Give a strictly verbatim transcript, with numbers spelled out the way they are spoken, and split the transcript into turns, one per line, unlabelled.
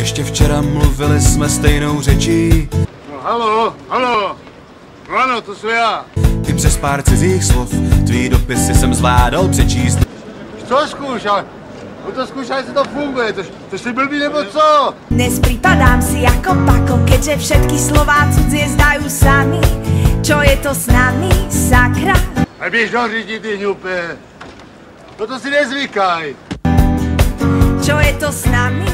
Ještě včera mluvili jsme stejnou řečí.
No halo, halo, no ano, to jsem já.
I přes pár cizích slov tvý dopisy jsem zvládal přečíst.
Co zkouš, ale no to zkoušaj, jestli to funguje, to, to jsi blbý nebo co?
Dnes pripadám si jako pako, keďže všetky slová cudzie zdajú sami. Čo je to s nami, sakra?
A běž do řidi, ty hňupe. No to si nezvykaj.
Čo je to s nami?